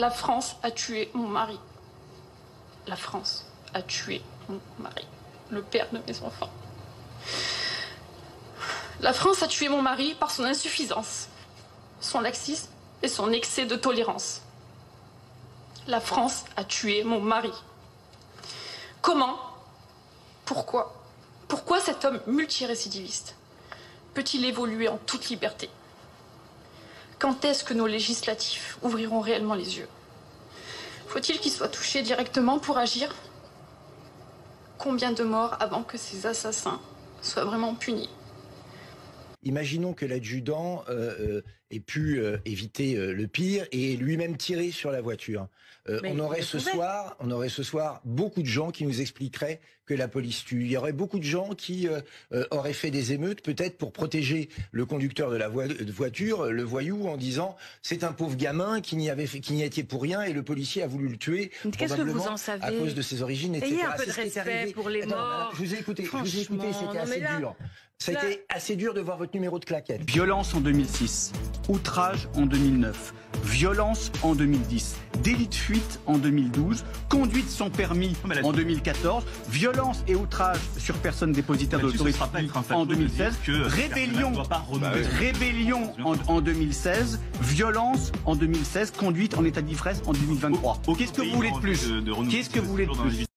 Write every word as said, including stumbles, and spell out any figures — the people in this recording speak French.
La France a tué mon mari. La France a tué mon mari, le père de mes enfants. La France a tué mon mari par son insuffisance, son laxisme et son excès de tolérance. La France a tué mon mari. Comment? Pourquoi? Pourquoi cet homme multirécidiviste peut-il évoluer en toute liberté? Quand est-ce que nos législatifs ouvriront réellement les yeux? Faut-il qu'il soit touché directement pour agir? Combien de morts avant que ces assassins soient vraiment punis? Imaginons que l'adjudant euh, euh, ait pu euh, éviter euh, le pire et lui-même tirer sur la voiture. Euh, on aurait ce soir, on aurait ce soir beaucoup de gens qui nous expliqueraient que la police tue. Il y aurait beaucoup de gens qui euh, euh, auraient fait des émeutes, peut-être pour protéger le conducteur de la vo de voiture, le voyou, en disant c'est un pauvre gamin qui n'y avait fait, qui n'y était pour rien et le policier a voulu le tuer. Qu'est-ce que vous en savez? À cause de ses origines, et cetera. Ayez un peu de respect pour les morts. Je vous ai écouté, je vous ai écouté, c'était assez là, dur. Ça a là... été assez dur de voir votre numéro de claquette. Violence en deux mille six, outrage en deux mille neuf, violence en deux mille dix, délit de fuite en deux mille douze, conduite sans permis en deux mille quatorze, violence et outrage sur personne dépositaire de l'autorité en deux mille seize, rébellion, rébellion en, en deux mille seize, violence en deux mille seize, conduite en état d'ivresse en deux mille vingt-trois. Qu'est-ce que vous voulez de plus? Qu'est-ce que vous voulez de plus?